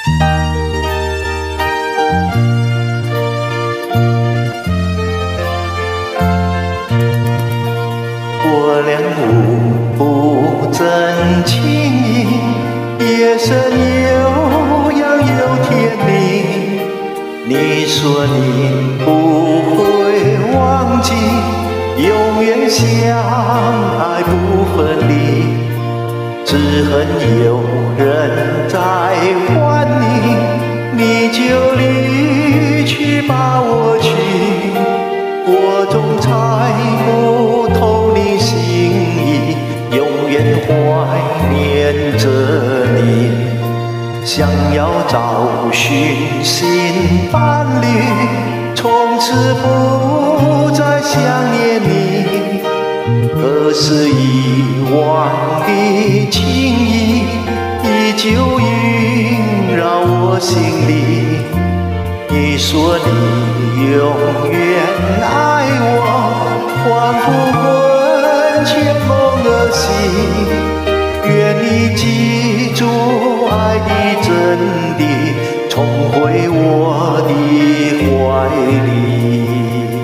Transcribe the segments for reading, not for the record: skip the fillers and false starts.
我俩互不真情意，夜深有样有天明。你说你不会忘记，永远相爱不分离。只恨有人在唤你，你就离去把我娶。我总猜不透你心意，永远怀念着你。想要找寻新伴侣，从此不再想念你。可是遗忘的情谊，依旧萦绕我心里。你说你永远爱我，仿佛魂牵梦儿系。愿你记住爱的真谛，重回我的怀里。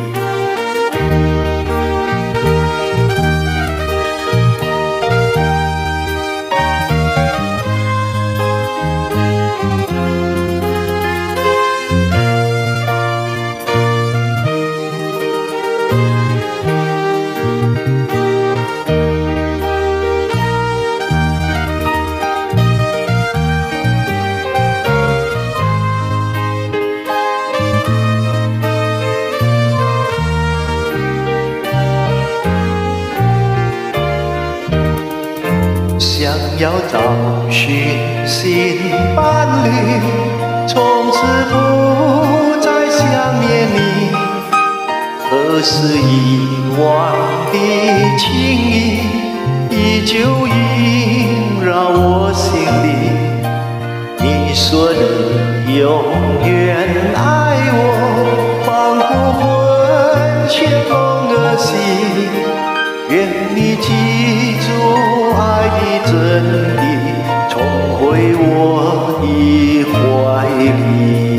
想要找寻新伴侣，从此不再想念你。可是遗忘的情谊，依旧萦绕我心里。你说你永远爱我，仿佛魂牵梦儿系。愿你记住爱的真谛，重回我的怀里。